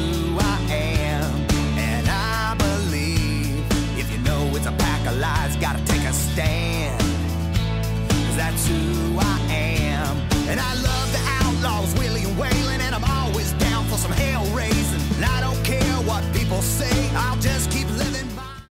who I am. And I believe if you know it's a pack of lies, gotta take a stand.